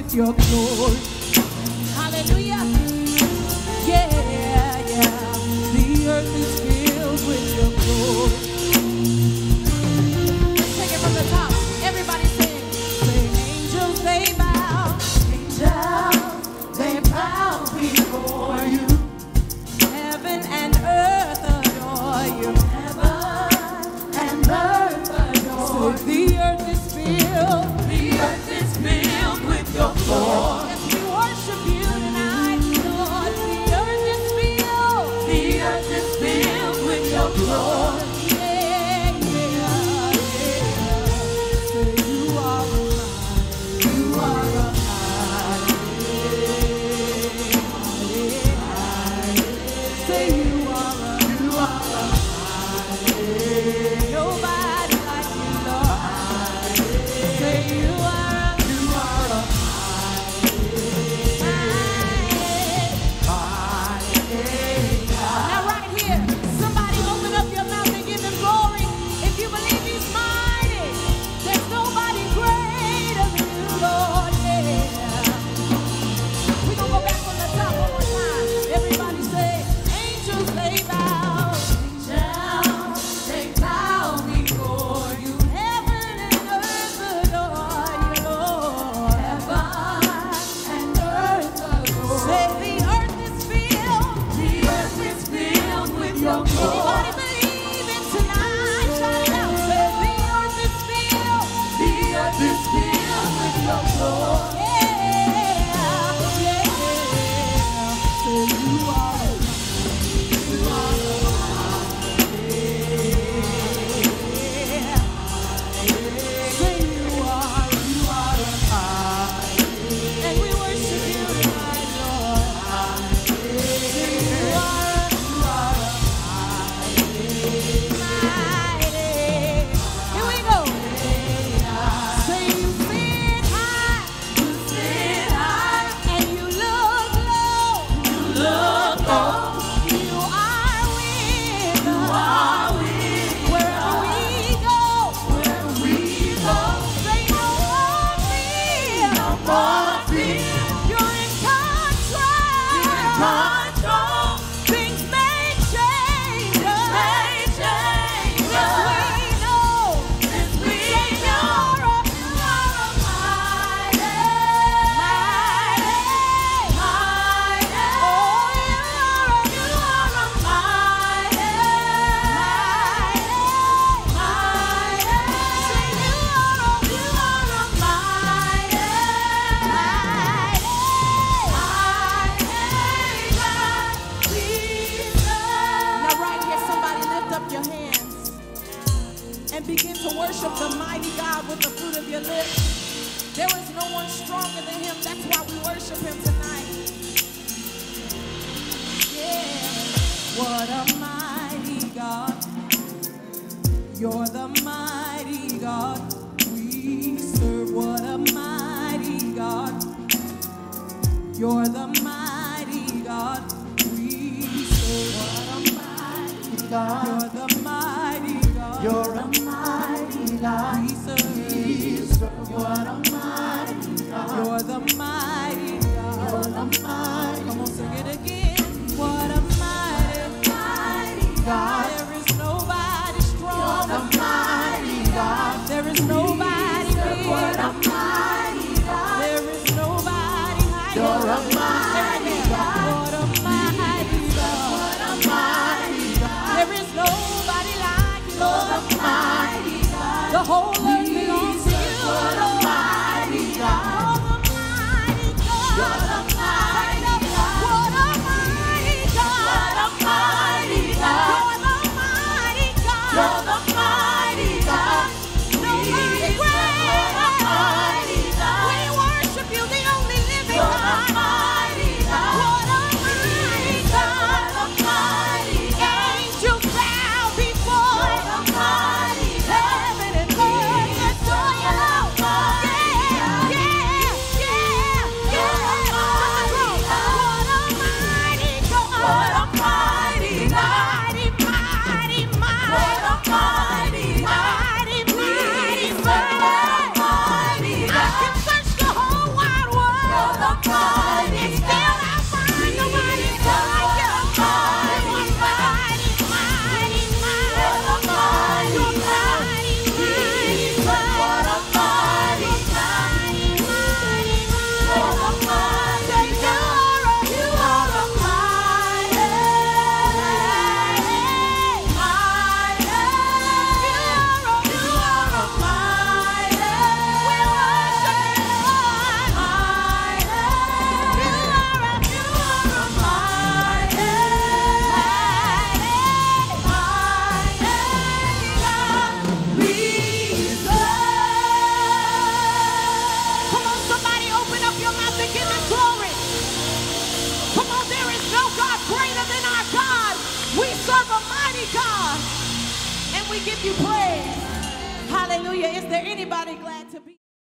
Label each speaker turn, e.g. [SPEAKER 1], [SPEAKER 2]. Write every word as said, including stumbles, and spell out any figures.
[SPEAKER 1] with your glory. Hallelujah. Yeah, yeah. The earth is filled with your glory. Let's take it from the top. Everybody sing. Say, angels, they bow. Angels, they bow before you. Heaven and earth adore you. Heaven and earth adore you. The earth is filled. The earth is filled with your glory. As we worship you tonight, Lord, the earth is filled. The earth is filled with your glory. Yeah, yeah, yeah. Say you are alive. You are alive. Say you are alive. You are alive. Nobody like you, Lord. Say you are alive. You are alive. Now right here, somebody open up your mouth and give him glory. If you believe he's mighty, there's nobody greater than you, Lord. Yeah. We're gonna go back from the top one more time. Everybody say, angels they bow. Angels they bow before you. Heaven and earth adore you, Lord. Heaven and earth adore. Say the earth is filled. The earth is filled with your glory. Anybody believe it tonight? Shout it out. Say the earth is filled. The earth is filled with your glory. Yeah, yeah. Say you are alive. You are alive. Yeah. Say you are, you are alive. And we worship you tonight, Lord. Say you are, you are alive. Mighty. Here we go. Say you sit high, you sit high, and you look low, you look low. You are with us, you are with wherever we go, wherever we go. Say no more fear, no more fear. You're in control, you're in control. Things may change, may change. Yes, we know, yes, we know. You are a mighty, mighty, mighty. Oh, you are a, you are a mighty, mighty, mighty. Say you are a, you are a mighty, mighty, mighty God. Now right here, somebody lift up your hands and begin to worship the mighty God with the fruit of your lips. There is no one stronger than him. That's why we worship him tonight. Yeah. What a mighty God. You're the mighty God we serve. What a mighty God. You're the mighty God we serve. What a mighty God. You're the mighty God. You're a mighty God we serve. What a mighty God. You're the mighty God. You're the mighty. Come on, sing it again. What a mighty, mighty God. There is nobody strong. You're the mighty God. There is nobody big. What a mighty God. There is nobody higher. You're a mighty God. What a mighty God. What a mighty God. There is nobody like you. You're the mighty God. The whole earth belongs to you. What a mighty God. You're the God, and we give you praise. Hallelujah. Is there anybody glad to be?